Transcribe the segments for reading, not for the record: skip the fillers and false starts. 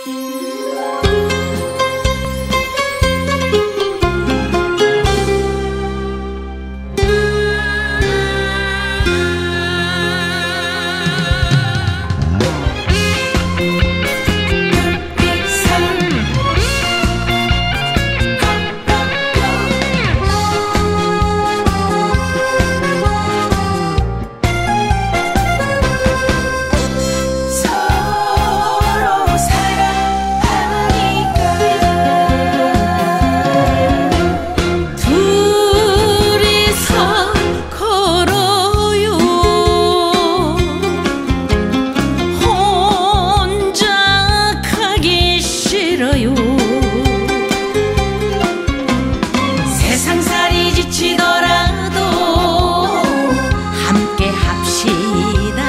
세상살이 지치더라도 함께 합시다.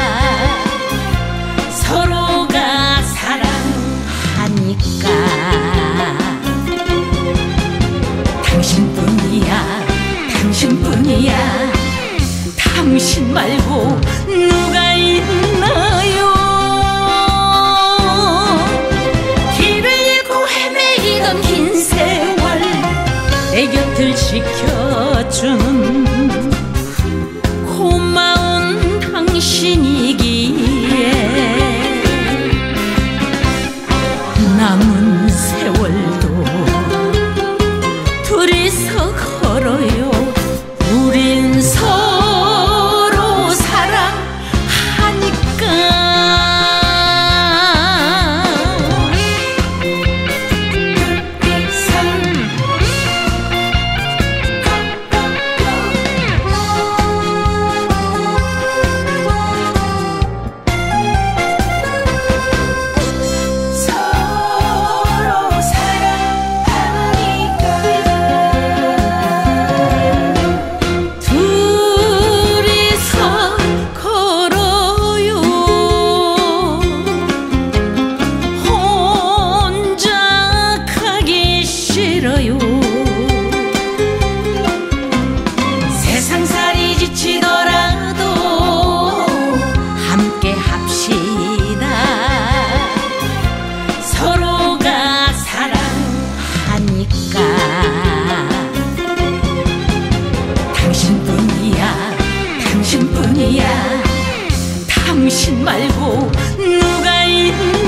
서로가 사랑하니까. 당신뿐이야, 당신뿐이야. 당신 말고 누가 있나요? 길을 잃고 헤매이던 긴 세월 내 곁을 지켜주는 고마운 당신이기에 남은 세월도 둘이서 걸어요. 우린 서로 사랑하니까. 세상살이 지치더라도 함께 합시다. 서로가 사랑하니까. 당신뿐이야, 당신뿐이야. 당신 말고 누가 있나?